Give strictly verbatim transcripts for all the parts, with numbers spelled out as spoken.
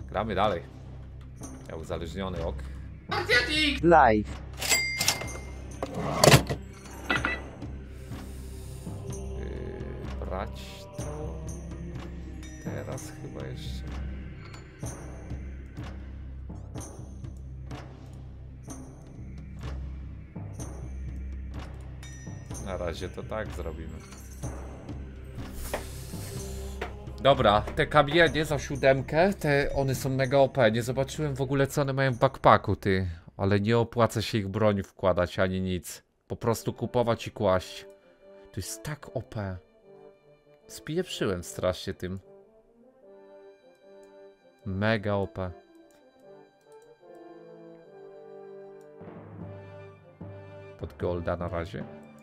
Gramy dalej. Ja uzależniony, ok. Live. Yy, brać to... Teraz chyba jeszcze... Na razie to tak zrobimy. Dobra, te kamienie za siódemkę, te one są mega O P. Nie zobaczyłem w ogóle co one mają w backpacku, ty. Ale nie opłaca się ich broń wkładać ani nic. Po prostu kupować i kłaść. To jest tak O P. Spieprzyłem strasznie tym. Mega O P. Pod golda na razie.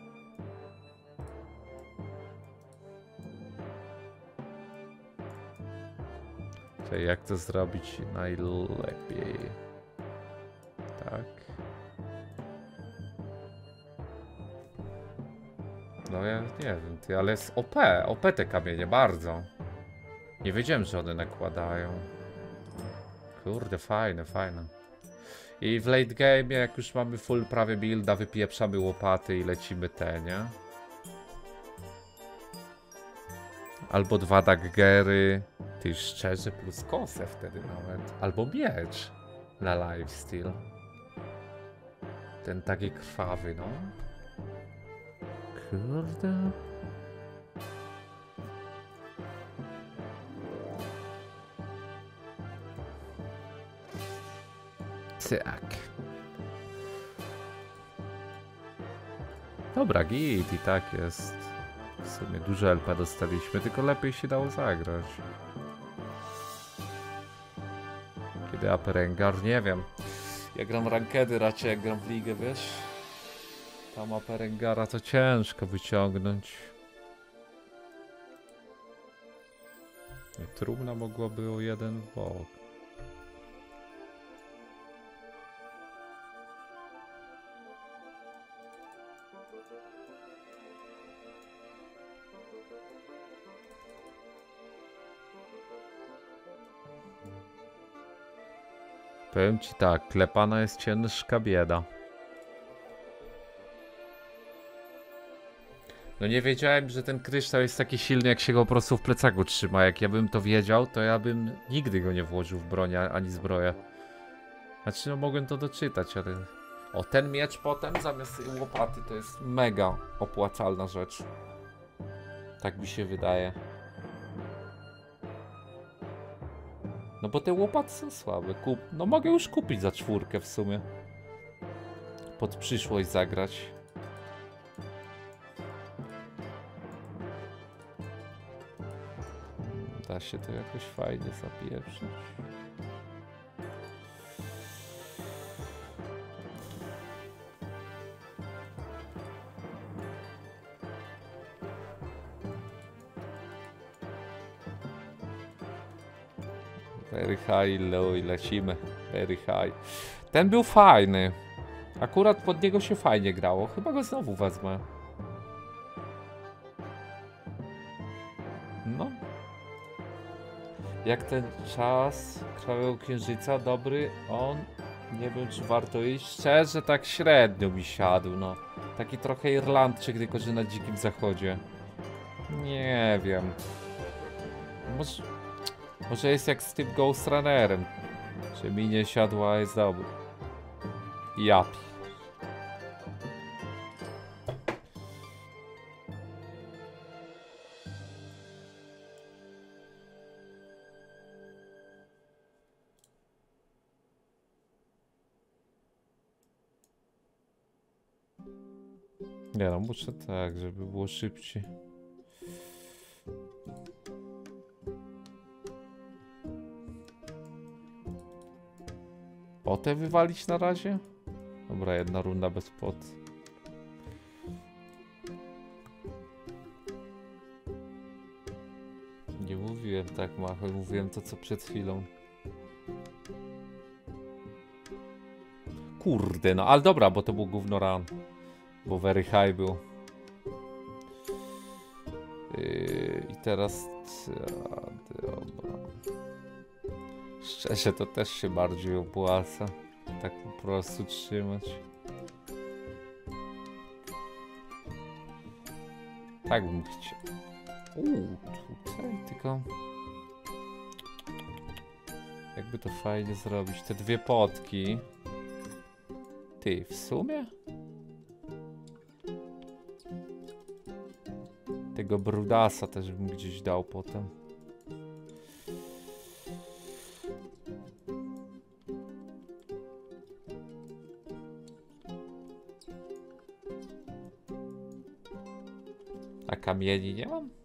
Czyli jak to zrobić najlepiej? Tak. No ja nie wiem, ty, ale jest O P. O P te kamienie, bardzo. Nie wiedziałem, że one nakładają. Kurde, fajne, fajne. I w late game, jak już mamy full prawie builda, wypieprzamy łopaty i lecimy te, nie? Albo dwa daggery. Ty szczerze, plus kosę wtedy nawet. Albo miecz na lifesteal. Ten taki krwawy, no. Kurde. Tak. Dobra, git i tak jest. W sumie dużo L P dostaliśmy, tylko lepiej się dało zagrać. Kiedy Aperengar? Nie wiem. Ja gram rankedy raczej jak gram w ligę, wiesz? Tam Aperengara to ciężko wyciągnąć. Trumna mogłaby o jeden w bok. Powiem ci tak, klepana jest ciężka bieda. No nie wiedziałem, że ten kryształ jest taki silny, jak się go po prostu w plecaku trzyma. Jak ja bym to wiedział, to ja bym nigdy go nie włożył w broń ani zbroję. Znaczy, no mogłem to doczytać, ale... O, ten miecz potem zamiast łopaty to jest mega opłacalna rzecz. Tak mi się wydaje. No bo te łopaty są słabe. Kup... No mogę już kupić za czwórkę w sumie. Pod przyszłość zagrać. Da się to jakoś fajnie zapieprzyć. Very high, low i lecimy. Very high. Ten był fajny. Akurat pod niego się fajnie grało. Chyba go znowu wezmę. No. Jak ten czas Krwawego Księżyca, dobry on. Nie wiem, czy warto iść. Szczerze, tak średnio mi siadł, no. Taki trochę Irlandczyk, tylko że na Dzikim Zachodzie. Nie wiem. Może, może jest jak z tym Ghost Runnerem. Że mi nie siadła, a jest dobry. Japi. Nie no, muszę tak, żeby było szybciej. Potę wywalić na razie? Dobra, jedna runda bez pot. Nie mówiłem tak, Machel, mówiłem to co przed chwilą. Kurde, no ale dobra, bo to był gówno run. Bo very high był. Yy, I teraz... Dobra. Szczerze to też się bardziej opłaca. Tak po prostu trzymać. Tak bym chciał. Uuu, tutaj tylko... Jakby to fajnie zrobić. Te dwie potki. Ty, w sumie? Tego brudasa też bym gdzieś dał potem. A kamieni nie mam?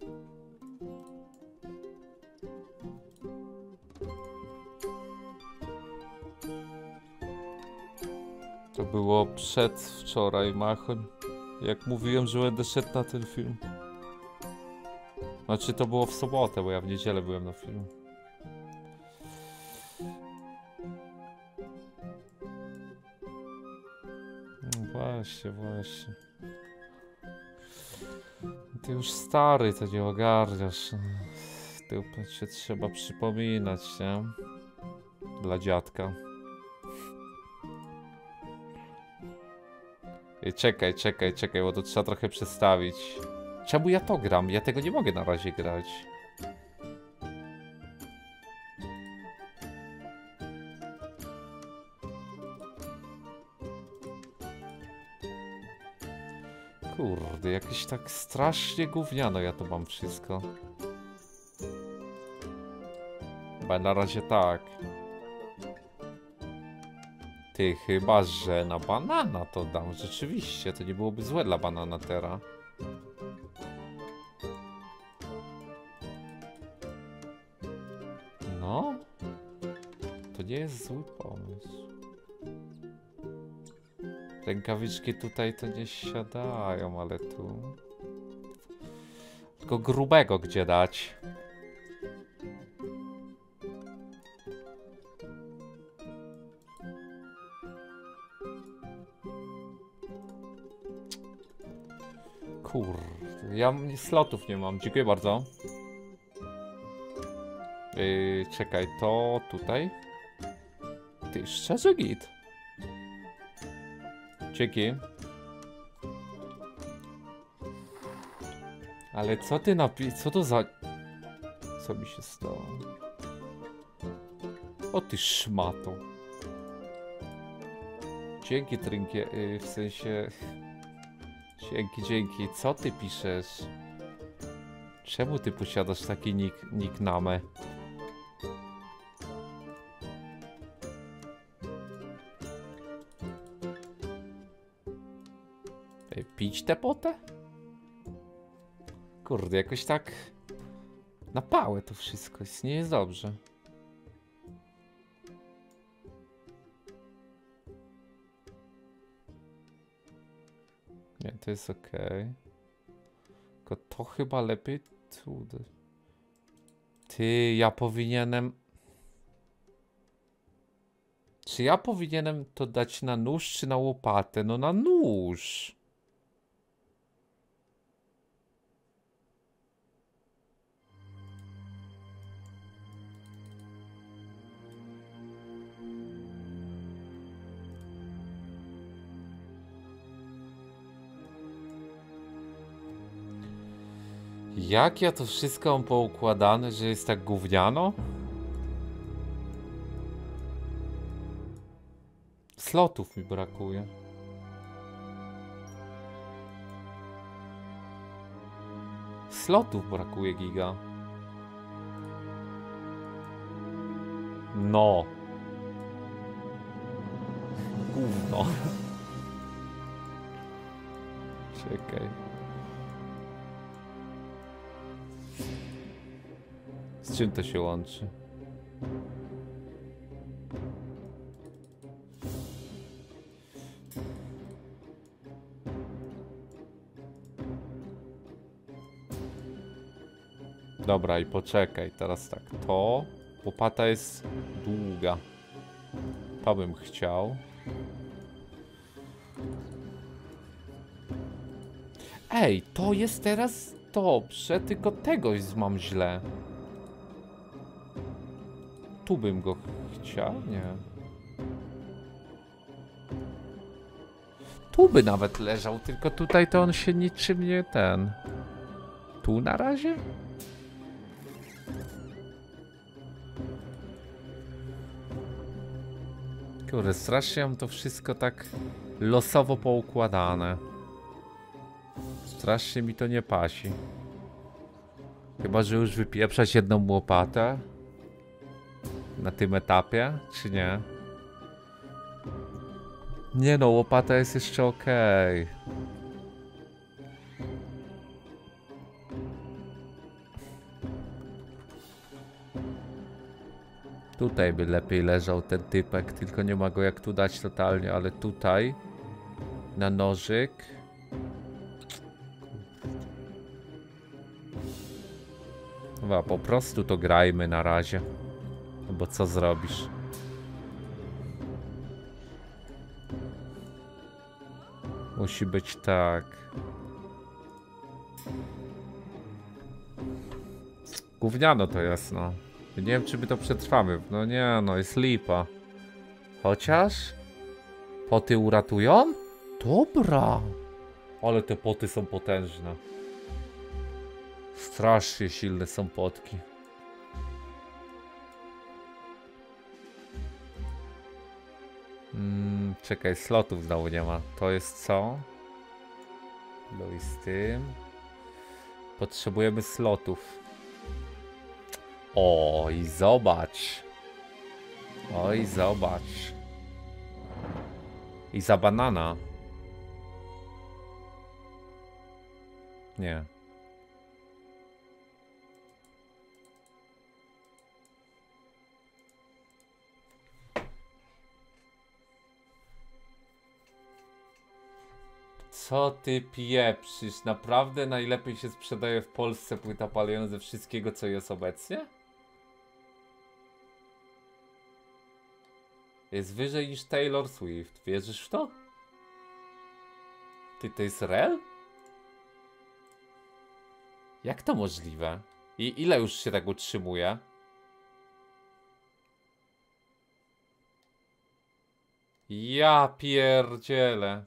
To było przedwczoraj, Machoń. Jak mówiłem, że będę szedł na ten film. Znaczy to było w sobotę, bo ja w niedzielę byłem na filmie. No właśnie, właśnie. Ty już stary, to nie ogarniasz. Ty się trzeba przypominać, nie? Dla dziadka. Ej, czekaj, czekaj, czekaj, bo to trzeba trochę przestawić. Czemu ja to gram? Ja tego nie mogę na razie grać. Kurde, jakieś tak strasznie gówniano ja to mam wszystko. Chyba na razie tak. Ty, chyba że na banana to dam. Rzeczywiście, to nie byłoby złe dla banana teraz. No. To nie jest zły pomysł. Rękawiczki tutaj to nie siadają, ale tu... Tylko grubego gdzie dać? Kurde, ja slotów nie mam. Dziękuję bardzo. Yy, czekaj, to tutaj? Ty, szczerze git. Dzięki. Ale co ty napi... Co to za... Co mi się stało? O ty szmato. Dzięki, Trinkie, yy, w sensie... Dzięki, dzięki. Co ty piszesz? Czemu ty posiadasz taki nick, nickname? Ej, pić tę potę? Kurde, jakoś tak na pałę to wszystko jest, nie jest dobrze. Nie, to jest ok. Tylko to chyba lepiej tu. Ty, ja powinienem... Czy ja powinienem to dać na nóż, czy na łopatę? No na nóż. Jak ja to wszystko mam poukładane, że jest tak gówniano? Slotów mi brakuje. Slotów brakuje, giga. No. Gówno. Czekaj. Z czym to się łączy? Dobra, i poczekaj, teraz tak, to łopata jest długa. To bym chciał. Ej, to jest teraz dobrze, tylko tegoś mam źle. tu bym go chciał? Nie. Tu by nawet leżał, tylko tutaj to on się niczym nie ten... Tu na razie? Kurde, strasznie mam to wszystko tak losowo poukładane. Strasznie mi to nie pasi. Chyba, że już wypieprzać jedną łopatę na tym etapie, czy nie? Nie no, łopata jest jeszcze okej. Tutaj by lepiej leżał ten typek, tylko nie ma go jak tu dać totalnie, ale tutaj na nożyk. Chyba po prostu to grajmy na razie. No bo co zrobisz? Musi być tak. Gówniano to jest, no. Nie wiem, czy my to przetrwamy. No nie, no jest lipa. Chociaż poty uratują? Dobra. Ale te poty są potężne. Strasznie silne są potki. Hmm, czekaj, slotów znowu nie ma. To jest co? No i z tym. Potrzebujemy slotów. Oj, zobacz. Oj, zobacz. I za banana. Nie. Co ty pieprzysz? Naprawdę najlepiej się sprzedaje w Polsce płyta palenia ze wszystkiego, co jest obecnie? Jest wyżej niż Taylor Swift. Wierzysz w to? Ty, to jest real? Jak to możliwe? I ile już się tak utrzymuje? Ja pierdzielę.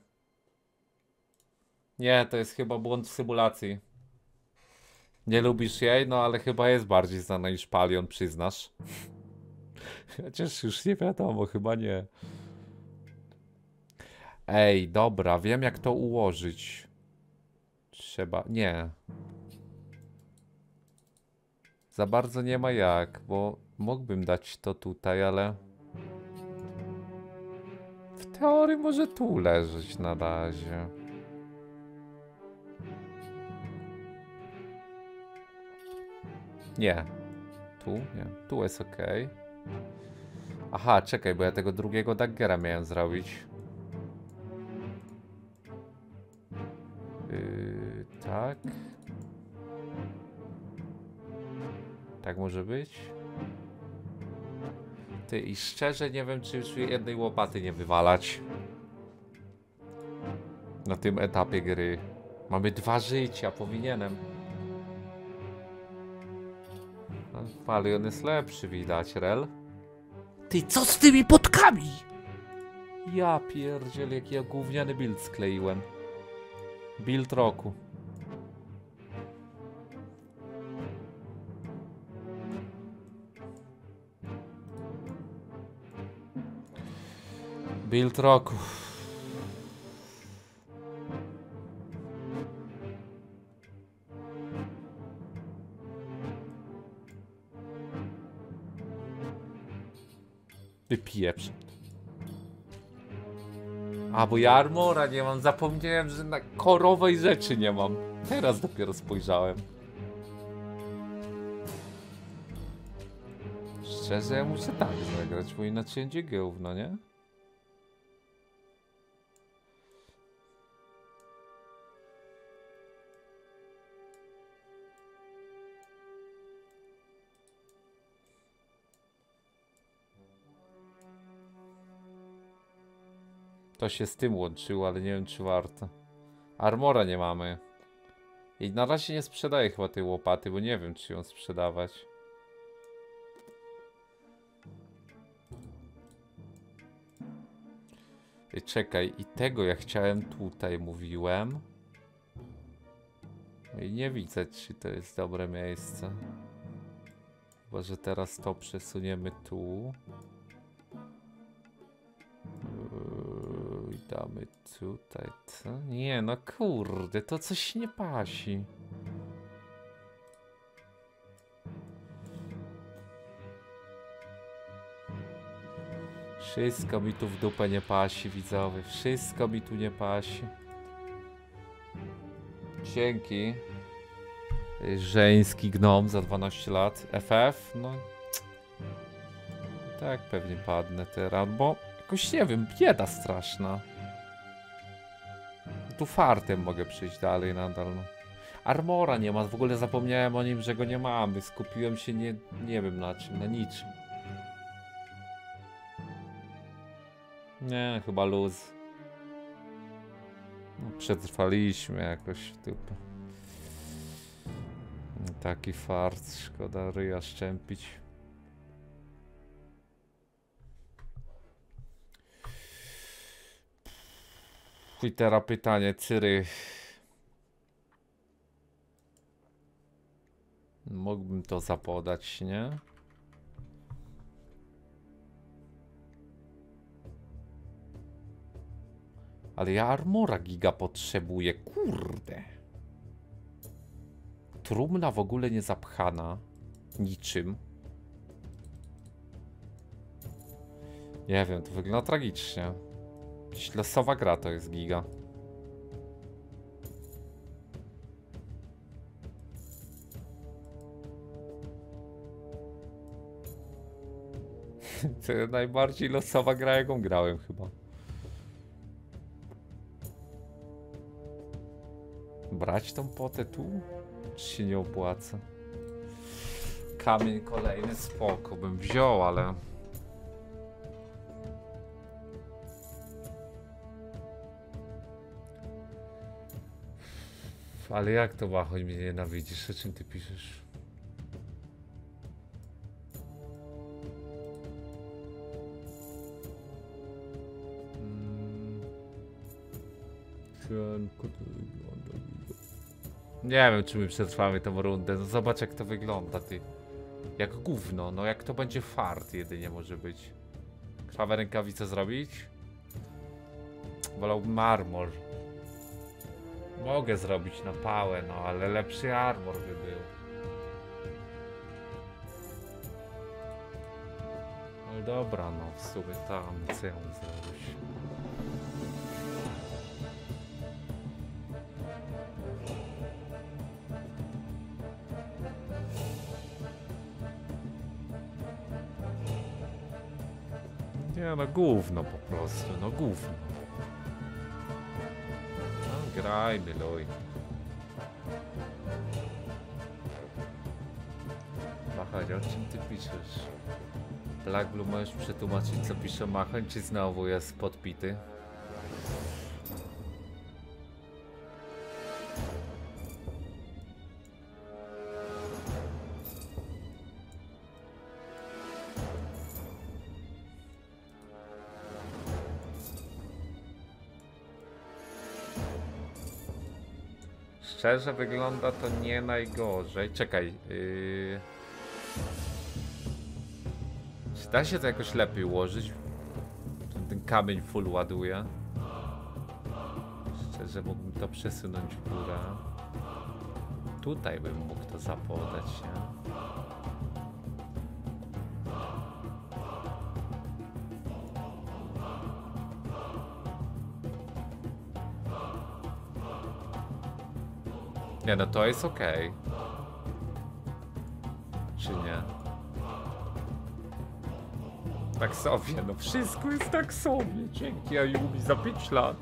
Nie, to jest chyba błąd w symulacji. Nie lubisz jej? No ale chyba jest bardziej znana niż Palion, przyznasz. Chociaż już nie wiadomo, chyba nie. Ej, dobra, wiem jak to ułożyć. Trzeba... Nie. Za bardzo nie ma jak, bo mógłbym dać to tutaj, ale... W teorii może tu leżeć na razie. Nie. Tu? Nie. Tu jest ok. Aha, czekaj, bo ja tego drugiego daggera miałem zrobić. Yy, tak. Tak może być? Ty, i szczerze nie wiem, czy już jednej łopaty nie wywalać. Na tym etapie gry. Mamy dwa życia, powinienem. No, Palion jest lepszy, widać, rel. Ty, co z tymi potkami? Ja pierdziel, jaki ja gówniany build skleiłem. Build roku. Build roku. Wypieprz. A, bo ja armora nie mam. Zapomniałem, że na korowej rzeczy nie mam. Teraz dopiero spojrzałem. Szczerze, ja muszę tak zagrać, bo inaczej będzie gówno, nie? To się z tym łączyło, ale nie wiem, czy warto. Armora nie mamy. I na razie nie sprzedaję chyba tej łopaty, bo nie wiem, czy ją sprzedawać. I czekaj, i tego ja chciałem tutaj, mówiłem. I nie widzę, czy to jest dobre miejsce. Chyba, że teraz to przesuniemy tu. Yy, damy tutaj. Co? Nie, no kurde, to coś nie pasi. Wszystko mi tu w dupę nie pasi, widzowie. Wszystko mi tu nie pasi. Dzięki. Żeński gnom za dwanaście lat. F F, no. Tak pewnie padnę teraz, bo jakoś nie wiem, bieda straszna. Tu fartem mogę przyjść dalej nadal, no. Armora nie ma, w ogóle zapomniałem o nim, że go nie mamy. Skupiłem się nie, nie wiem na czym, na niczym. Nie, chyba luz. No, przetrwaliśmy jakoś w dupę. Taki fart, szkoda ryja szczępić. I teraz pytanie, Cyry. Mógłbym to zapodać, nie? Ale ja armora giga potrzebuję, kurde. Trumna w ogóle nie zapchana niczym. Nie wiem, to wygląda tragicznie. Jakaś losowa gra to jest giga. To najbardziej losowa gra, jaką grałem chyba. Brać tą potę tu? Czy się nie opłaca? Kamień kolejny spoko bym wziął, ale... Ale jak to Machoń mnie nienawidzisz? O czym ty piszesz? Hmm. Nie wiem, czy my przetrwamy tą rundę. No zobacz, jak to wygląda, ty. Jak gówno, no jak to będzie fart jedynie może być. Krwawe rękawice zrobić? Wolałbym armor. Mogę zrobić na pałę, no ale lepszy armor by był. Ale dobra, no w sumie tam, co ja mam zrobić? Nie no, gówno po prostu, no gówno. No grajmy, loj. Machań, o czym ty piszesz? Black Blue, możesz przetłumaczyć, co pisze Machań, czy znowu jest podpity? Szczerze wygląda to nie najgorzej. Czekaj. Yy... Czy da się to jakoś lepiej ułożyć? Ten, ten kamień full ładuje. Szczerze mógłbym to przesunąć w górę. Tutaj bym mógł to zapodać, nie? Nie no, to jest okej. Okay. Czy nie? Tak sobie, no wszystko jest tak sobie. Dzięki Ayumi za pięć lat.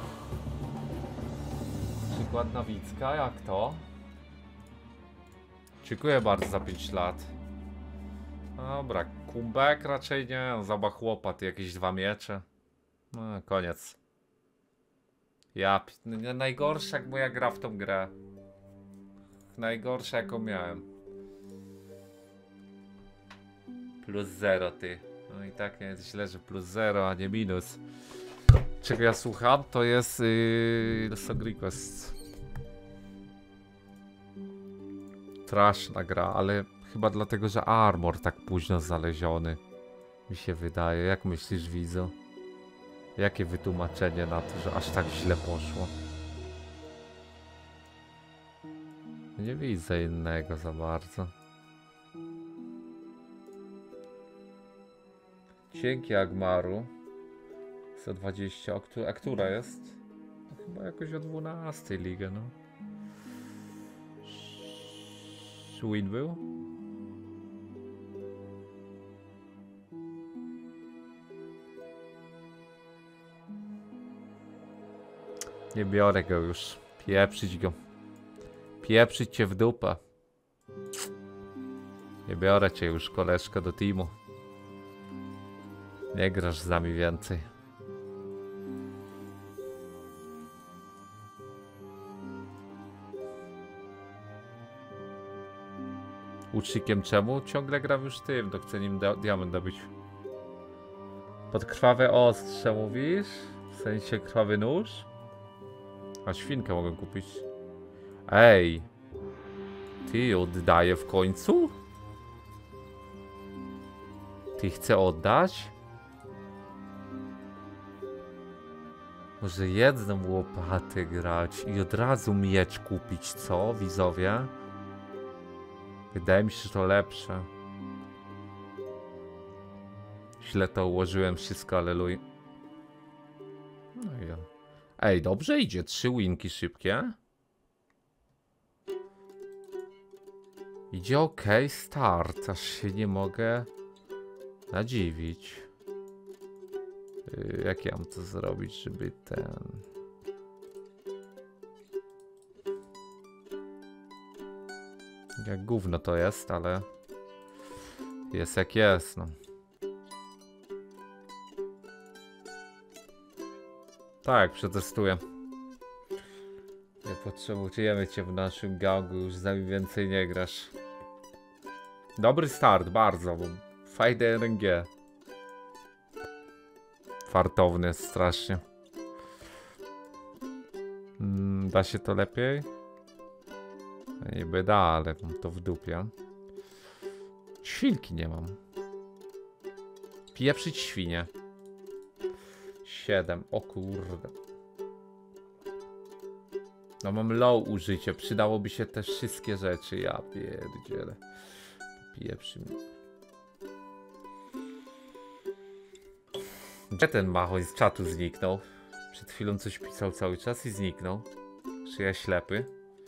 Przykład Nawicka, jak to? Dziękuję bardzo za pięć lat. Dobra, kumbek raczej nie. Zabach łopat, jakieś dwa miecze. No, koniec. Ja, najgorsza jak moja gra w tą grę. Najgorsza jaką miałem. Plus zero, ty. No i tak nie jest źle, że plus zero, a nie minus. Czego ja słucham? To jest yy, Song Request. Straszna gra, ale chyba dlatego, że Armor tak późno znaleziony. Mi się wydaje. Jak myślisz, widzu? Jakie wytłumaczenie na to, że aż tak źle poszło? Nie widzę innego za bardzo. Dzięki Agmaru. sto dwadzieścia. A, któ a która jest? No, chyba jakoś o dwunastej ligę, no. Win był? Nie biorę go już. Pieprzyć go. Pieprzyć cię w dupę. Nie biorę cię już, koleżko, do teamu. Nie grasz z nami więcej. Łucznikiem czemu? Ciągle gram już tym, to chcę nim diament dobyć. Pod krwawe ostrze mówisz? W sensie krwawy nóż? A świnkę mogę kupić. Ej! Ty oddaję w końcu? Ty chce oddać? Może jedną łopatę grać i od razu miecz kupić, co, widzowie? Wydaje mi się, że to lepsze. Źle to ułożyłem wszystko, ale luj. No i ja. Ej, dobrze idzie. Trzy winki szybkie. Idzie ok, start. Aż się nie mogę nadziwić. Yy, jak ja mam to zrobić, żeby ten... Jak gówno to jest, ale... Jest jak jest, no. Tak, przetestuję. Nie potrzebujemy cię w naszym gangu, już z nami więcej nie grasz. Dobry start, bardzo, bo fajne R N G. Fartowny jest strasznie. Mm, da się to lepiej? Niby da, ale mam to w dupie. Świnki nie mam. Pieprzyć świnie. siedem, o kurde. No mam low użycie, przydałoby się te wszystkie rzeczy, ja pierdzielę. Pieprzy mi. Gdzie ten machoń z czatu zniknął? Przed chwilą coś pisał cały czas i zniknął. Czy ja ślepy?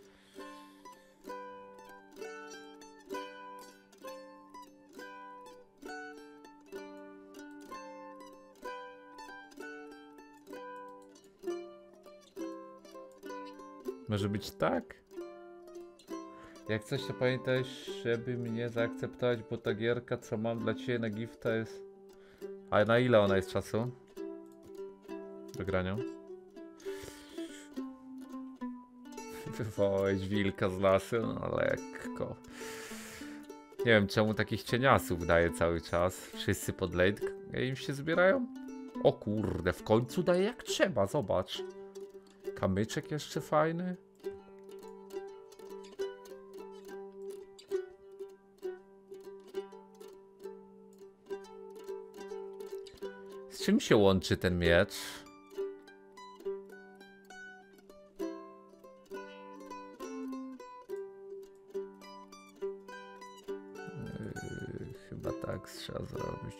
Może być tak? Jak coś, to pamiętaj, żeby mnie zaakceptować, bo ta gierka, co mam dla ciebie na gifta jest... A na ile ona jest czasu? Do grania? Wywołałeś wilka z lasu, no lekko. Nie wiem, czemu takich cieniasów daje cały czas. Wszyscy pod late im się zbierają. O kurde, w końcu daje jak trzeba, zobacz. Kamyczek jeszcze fajny. Z czym się łączy ten miecz? Yy, chyba tak trzeba zrobić.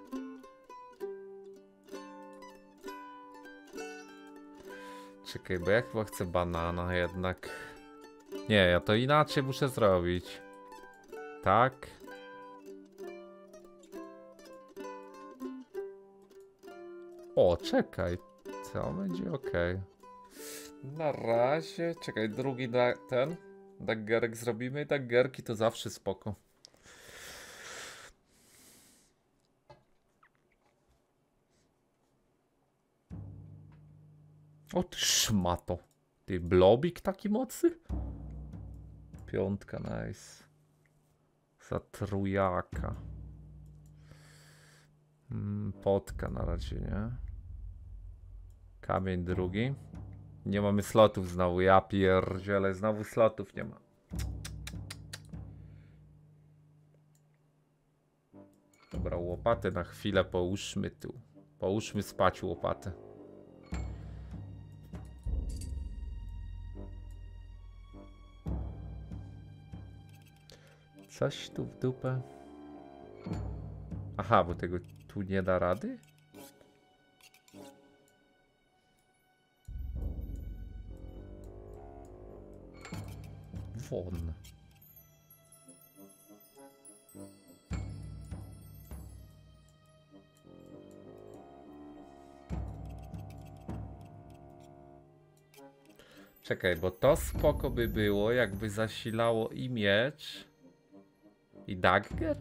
Czekaj, bo ja chyba chcę banana jednak. Nie, ja to inaczej muszę zrobić. Tak. O, czekaj. To będzie ok. Na razie. Czekaj, drugi da ten. Daggerek zrobimy. Daggerki to zawsze spoko. O ty szmato. Ty blobik taki mocny? Piątka, nice. Za trójaka. Hmm, potka na razie, nie? Kamień drugi. Nie mamy slotów znowu, ja pierdzielę, znowu slotów nie ma. Dobra, łopatę na chwilę połóżmy tu. Połóżmy spać łopatę. Coś tu w dupę. Aha, bo tego tu nie da rady? Won. Czekaj, bo to spoko by było, jakby zasilało i miecz, i dagger?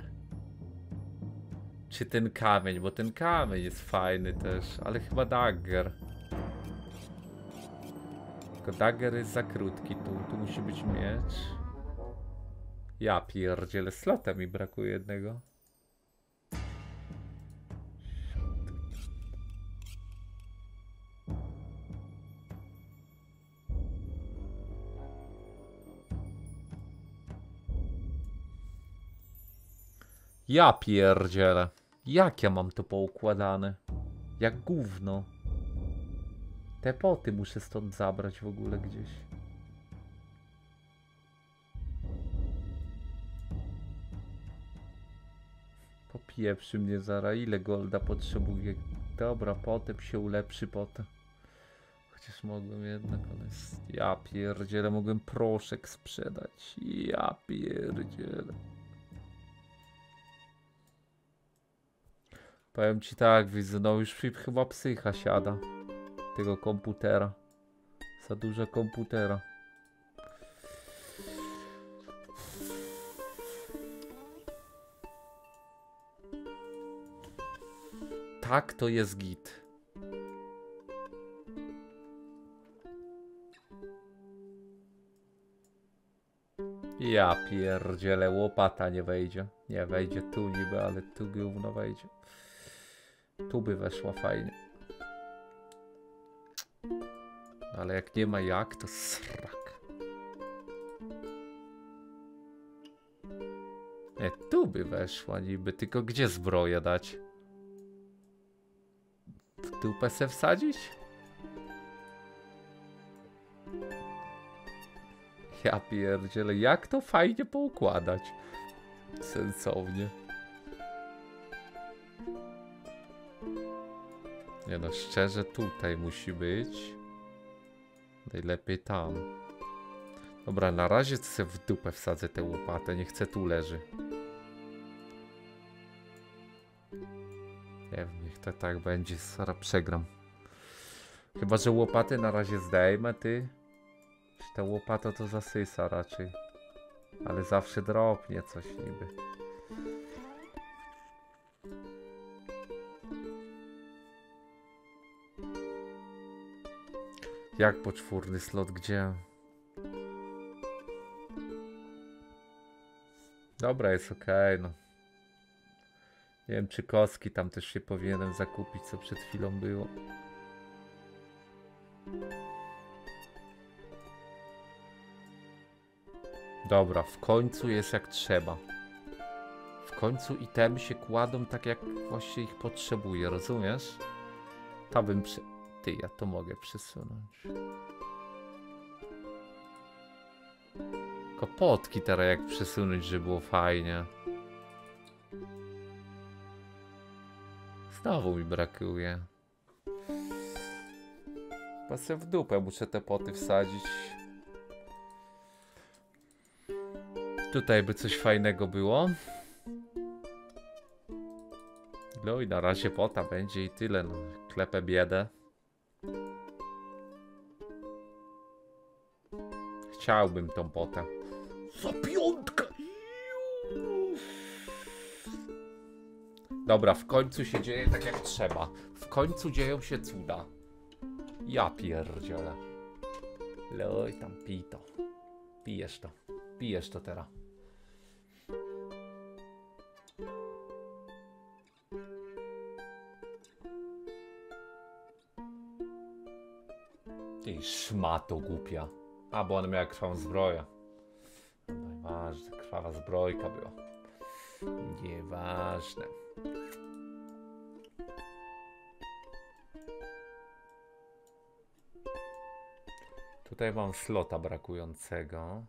Czy ten kamień, bo ten kamień jest fajny też, ale chyba dagger. Tylko dagger jest za krótki, tu, tu musi być miecz. Ja pierdzielę, slota mi brakuje jednego. Ja pierdzielę. Jak ja mam to poukładane? Jak gówno. Te poty muszę stąd zabrać w ogóle gdzieś. Popieprzy mnie zara. Ile golda potrzebuję? Dobra, potem się ulepszy potem. Chociaż mogłem jednak, ale jest... Ja pierdzielę, mogłem proszek sprzedać. Ja pierdzielę. Powiem ci tak, widzę, no już mi chyba psycha siada. Tego komputera. Za dużo komputera. Tak, to jest git. Ja pierdzielę, łopata nie wejdzie. Nie wejdzie tu niby, ale tu gówno wejdzie. Tu by weszła fajnie. Ale jak nie ma jak, to srak. Nie, tu by weszła niby, tylko gdzie zbroję dać? W dupę se wsadzić? Ja pierdzielę, jak to fajnie poukładać? Sensownie. Nie no, szczerze tutaj musi być. Najlepiej tam. Dobra, na razie sobie w dupę wsadzę tę łopatę, niech se tu leży. Nie wiem, niech to tak będzie, zaraz przegram. Chyba że łopatę na razie zdejmę, ty. Czy ta łopata to zasysa raczej. Ale zawsze dropnie coś niby. Jak poczwórny slot, gdzie? Dobra, jest ok, no. Nie wiem, czy kostki tam też się powinienem zakupić, co przed chwilą było. Dobra, w końcu jest jak trzeba. W końcu itemy się kładą tak, jak właśnie ich potrzebuję, rozumiesz? To bym przy... Ty, ja to mogę przesunąć. Kopotki teraz jak przesunąć, żeby było fajnie. Znowu mi brakuje. Pasę w dupę, muszę te poty wsadzić. Tutaj by coś fajnego było. No i na razie pota będzie i tyle. No. Klepę biedę. Chciałbym tą potę. Za piątkę! Dobra, w końcu się dzieje tak jak trzeba. W końcu dzieją się cuda. Ja pierdzielę. Loj tam, pij to. Pijesz to. Pijesz to teraz. Ty szmato głupia. A, bo ona miała krwawą zbroję. Nieważne, krwawa zbrojka była. Nieważne. Tutaj mam slota brakującego.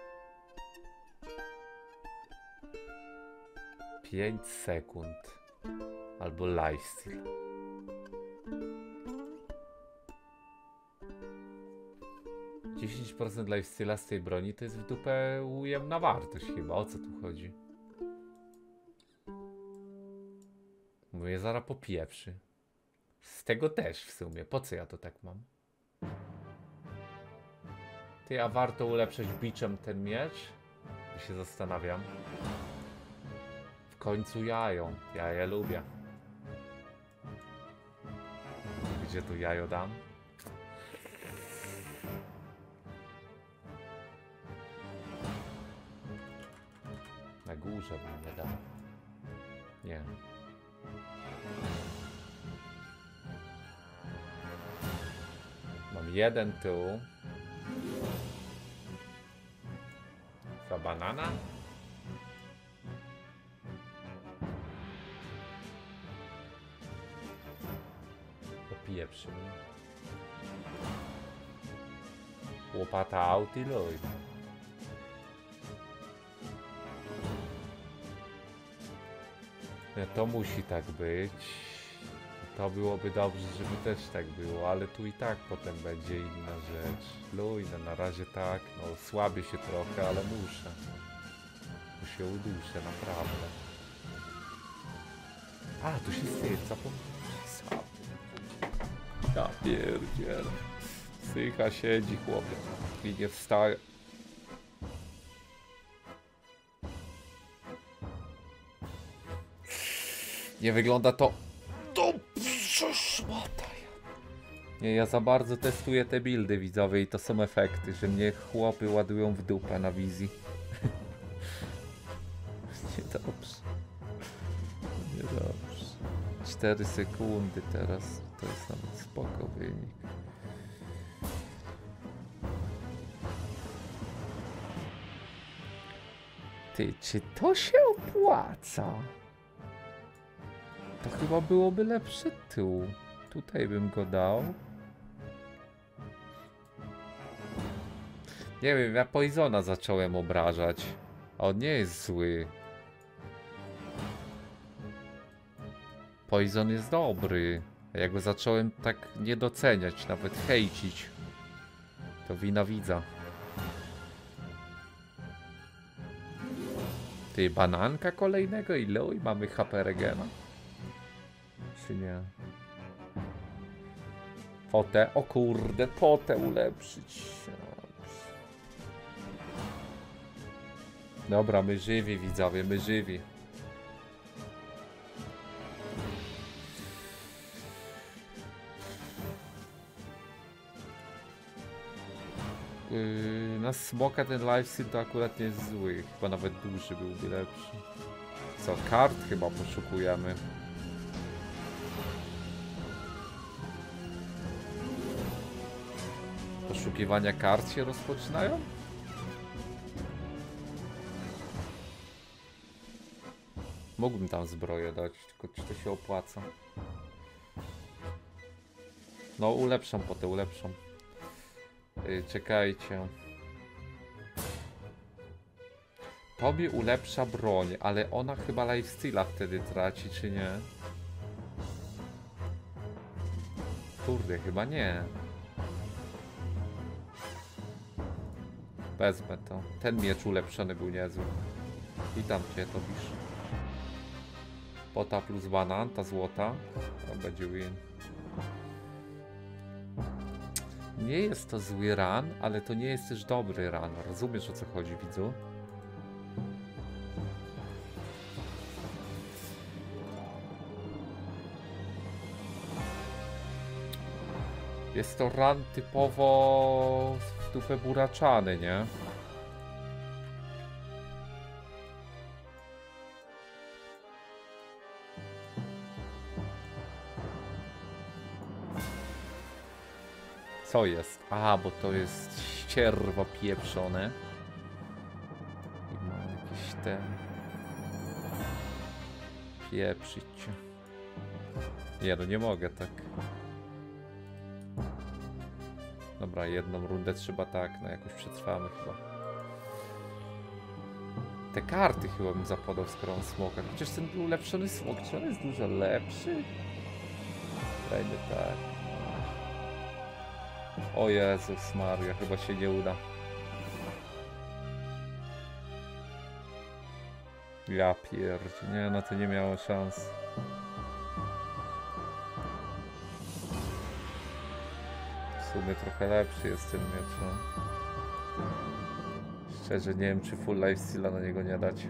pięć sekund. Albo lifesteal. dziesięć procent lifesteala z tej broni to jest w dupę ujemna wartość chyba. O co tu chodzi? Mówię, zaraz popieprzy. Z tego też w sumie. Po co ja to tak mam? Ty, a warto ulepszyć biczem ten miecz? Ja się zastanawiam. W końcu jajo. Ja je lubię. Gdzie tu jajo dam? Na górze bym nie dał. Nie. Mam jeden tu. Za banana? Popieprzy mnie. Łopata Autiloid. Nie, to musi tak być. To byłoby dobrze, żeby też tak było, ale tu i tak potem będzie inna rzecz. Luj, no na razie tak, no słabię się trochę, ale muszę. Tu się uduszę, naprawdę. A, tu się syf, zapomniałem. Słaby. Ja pierdzielę. Psycha siedzi, chłopie. I nie wstaje. Nie wygląda to... To szmata. Nie, ja za bardzo testuję te buildy widzowie i to są efekty, że mnie chłopy ładują w dupę na wizji. Niedobrze. Niedobrze. cztery sekundy teraz. To jest nawet spoko wynik. Ty, czy to się opłaca? To chyba byłoby lepsze tu. Tutaj bym go dał. Nie wiem, ja Poisona zacząłem obrażać. A on nie jest zły. Poison jest dobry. A ja go zacząłem tak nie doceniać, nawet hejcić. To wina widza. Ty, bananka kolejnego i luj, mamy H P Regena. Czy nie? Potę, o kurde, potę ulepszyć. Dobra, my żywi widzowie, my żywi. Yy, na smoka ten lifesteal to akurat nie jest zły. Chyba nawet duży byłby lepszy. Co, kart chyba poszukujemy. Poszukiwania kart się rozpoczynają? Mógłbym tam zbroję dać, tylko czy to się opłaca? No ulepszam potem, ulepszam. Yy, czekajcie. Tobie ulepsza broń, ale ona chyba lifesteala wtedy traci, czy nie? Kurde, chyba nie. Wezmę to. Ten miecz ulepszony był niezły. Witam cię, Tobisz. Pota plus banan, ta złota. To będzie win. Nie jest to zły run, ale to nie jest też dobry run. Rozumiesz, o co chodzi, widzu? Jest to run typowo w dupę buraczany, nie? Co jest? A, bo to jest ścierwo pieprzone. I ma jakiś ten... Pieprzyć cię. Nie, no nie mogę tak. Dobra, jedną rundę trzeba tak, no jakoś przetrwamy chyba. Te karty chyba bym zapodał, skoro on smoka. Chociaż ten był ulepszony smok, czy on jest dużo lepszy? Dajmy tak. O Jezus Maria, chyba się nie uda. Ja pierdzie, nie, no to nie miało szans. W sumie trochę lepszy jest ten miecz, no. Szczerze nie wiem, czy full lifesteala na niego nie dać.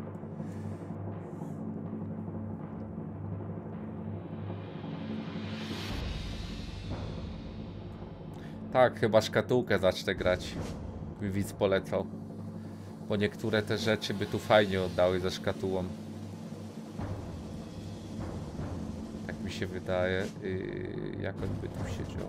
Tak, chyba szkatułkę zacznę grać. Widz polecał. Bo niektóre te rzeczy by tu fajnie oddały ze szkatułą. Tak mi się wydaje. Yy, jak on by tu siedział.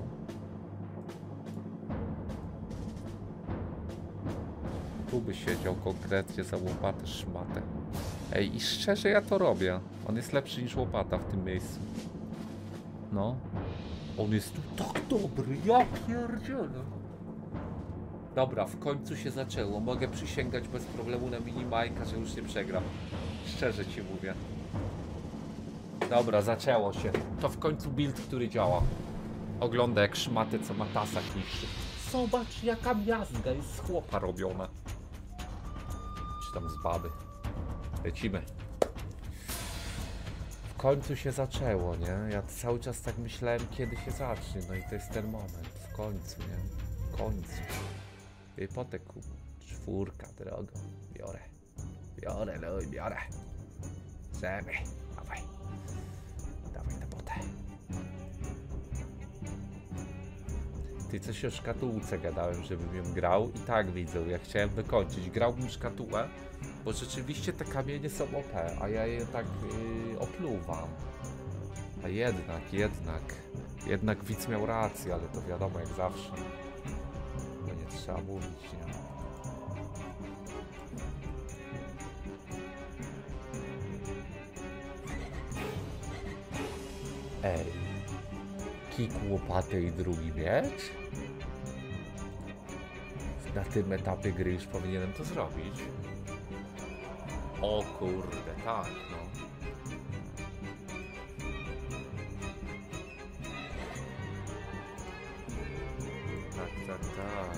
Tu by siedział konkretnie za łopatę szmatę. Ej, i szczerze ja to robię. On jest lepszy niż łopata w tym miejscu. No. On jest tu tak dobry, ja pierdzielę. Dobra, w końcu się zaczęło. Mogę przysięgać bez problemu na minimajka, że już nie przegram. Szczerze ci mówię. Dobra, zaczęło się. To w końcu build, który działa. Ogląda jak szmatę, co ma tasa niższy. Zobacz, jaka miazga jest z chłopa robiona. Czy tam z baby. Lecimy. W końcu się zaczęło, nie? Ja cały czas tak myślałem, kiedy się zacznie. No i to jest ten moment. W końcu, nie? W końcu. Hipoteku. Czwórka, drogo. Biorę. Biorę, no i biorę. Chcemy. Dawaj. Dawaj na potę. Ty coś o szkatułce gadałem, żebym ją grał. I tak widzę, ja chciałem wykończyć. Grałbym szkatułę, bo rzeczywiście te kamienie są O P, a ja je tak yy, opluwam. A jednak, jednak. Jednak widz miał rację, ale to wiadomo jak zawsze. No nie trzeba mówić, nie? Ej. Kik, łopatę i drugi miecz? Na tym etapie gry już powinienem to zrobić. O kurde, tak, no. Tak, tak, tak.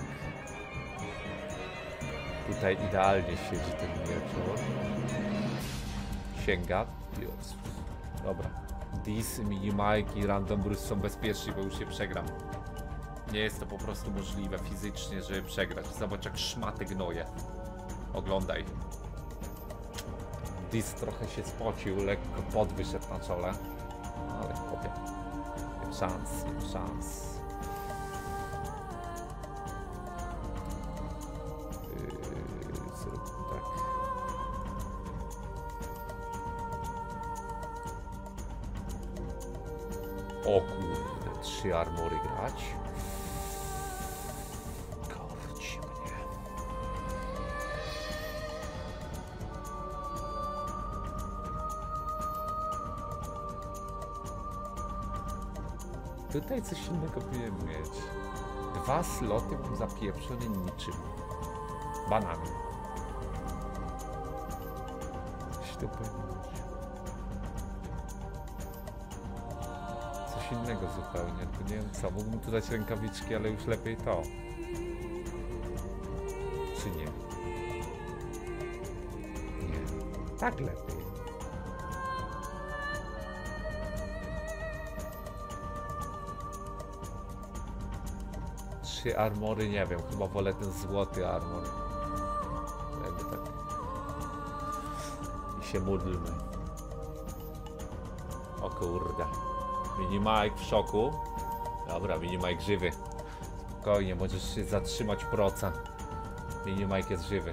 Tutaj idealnie siedzi ten wieczór. Sięga. Jezus. Dobra. Dis, minimajki i random bruce są bezpieczni, bo już się przegram. Nie jest to po prostu możliwe fizycznie, żeby przegrać. Zobacz jak szmaty gnoje. Oglądaj. Dis trochę się spocił, lekko pot wyszedł na czole. Ale chłopie. Nie ma szans, nie ma szans. Yy, zróbmy tak. O kurde, trzy armory grać. Korci mnie. Tutaj coś innego powinien mieć. Dwa sloty mam zapieprzone niczym. Banami. Coś tu powinno być. Coś innego zupełnie, to nie wiem co. Mógłbym tu dać rękawiczki, ale już lepiej to. Czy nie? Nie. Tak lepiej. Trzy armory, nie wiem, chyba wolę ten złoty armor. Jakby tak. I się módlmy. O kurde. Minimajk w szoku. Dobra, Minimajk żywy. Spokojnie, możesz się zatrzymać proca. Minimajk jest żywy.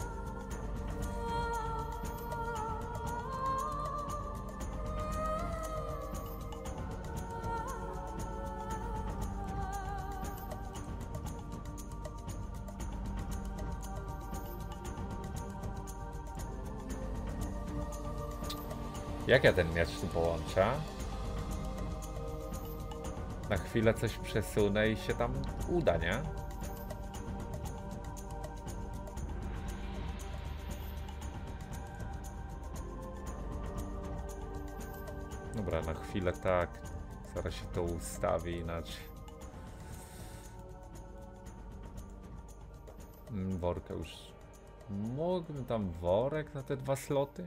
Jak ja ten miecz tu połączę? Na chwilę coś przesunę i się tam uda, nie? Dobra, na chwilę tak. Zaraz się to ustawi inaczej. Mm, worka już. Mógłbym tam worek na te dwa sloty?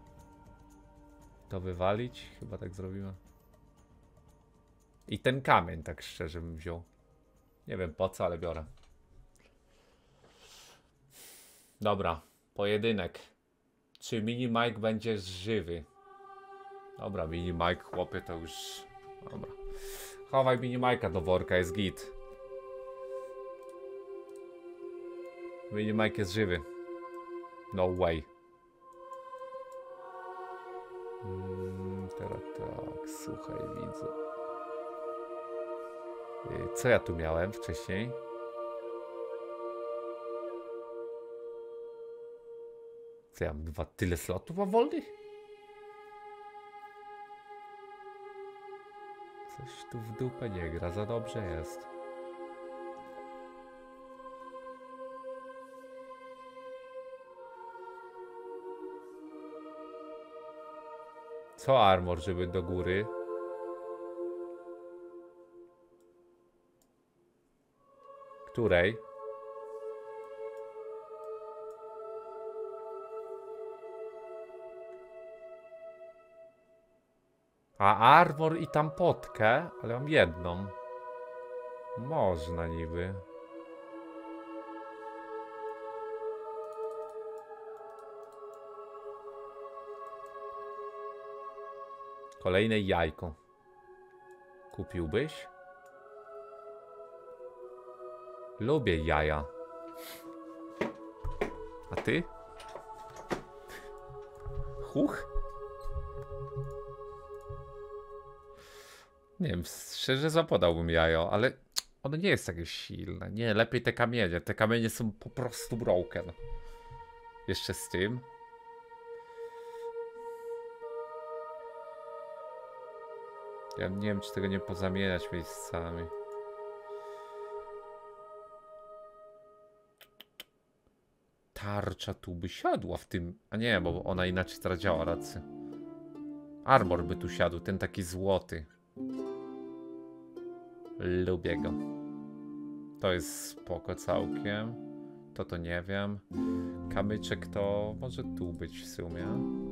To wywalić? Chyba tak zrobimy. I ten kamień, tak szczerze bym wziął. Nie wiem po co, ale biorę. Dobra, pojedynek. Czy Mini Mike będzie żywy? Dobra, Mini Mike, chłopie, to już... Dobra. Chowaj Mini Mike'a do worka, jest git. Mini Mike jest żywy. No way. Mm, teraz tak, słuchaj, widzę. Co ja tu miałem wcześniej? Co ja mam? Dwa tyle slotów mam wolnych? Coś tu w dupę nie gra, za dobrze jest. Co armor, żeby do góry? Której? A armor i tam potkę, ale mam jedną. Można niby. Kolejne jajko. Kupiłbyś? Lubię jaja. A ty? Huch? Nie wiem, szczerze zapodałbym jajo, ale ono nie jest takie silne. Nie, lepiej te kamienie. Te kamienie są po prostu broken. Jeszcze z tym. Ja nie wiem, czy tego nie pozamieniać miejscami. Tarcza tu by siadła w tym... A nie, bo ona inaczej teraz działa, raczej. Armor by tu siadł, ten taki złoty. Lubię go. To jest spoko całkiem. To to nie wiem. Kamyczek to może tu być w sumie.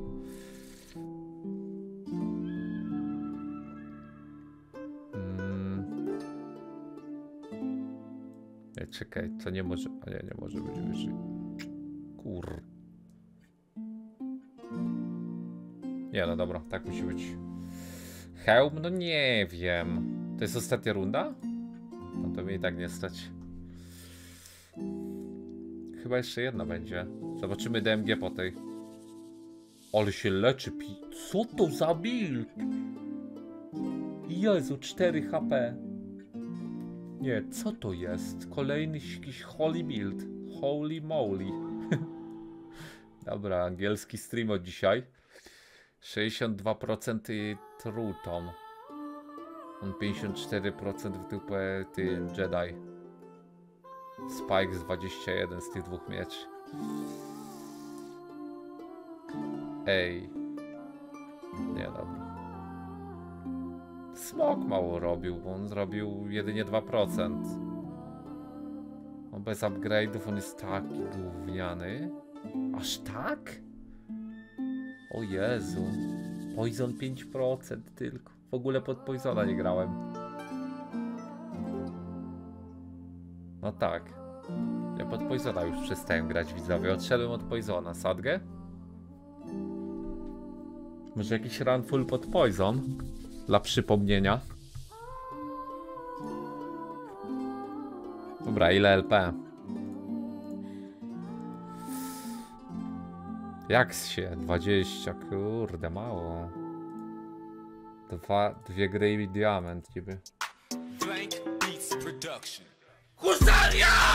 Mm. Nie, czekaj, to nie może... A nie, nie może być wyżej. Kur... Nie, no dobra, tak musi być. Hełm? No nie wiem. To jest ostatnia runda? No to mnie i tak nie stać. Chyba jeszcze jedna będzie. Zobaczymy D M G po tej. Ale się leczy pi... Co to za build? Jezu, cztery H P. Nie, co to jest? Kolejny jakiś holy build. Holy moly. Dobra, angielski stream od dzisiaj. sześćdziesiąt dwa procent True Tom. On pięćdziesiąt cztery procent w dupę ty Jedi. Spike z dwadzieścia jeden z tych dwóch mieczy. Ej. Nie, dobra. Smok mało robił, bo on zrobił jedynie dwa procent. On bez upgrade'ów on jest taki gówniany. Aż tak? O Jezu. Poison pięć procent tylko. W ogóle pod Poisona nie grałem. No tak. Ja pod Poisona już przestałem grać, widzowie. Odszedłem od Poisona. Sadgę? Może jakiś run full pod Poison? Dla przypomnienia. Dobra, ile L P? Jak się? dwadzieścia, kurde, mało. Dwa, dwie gry i diament niby. Husaria!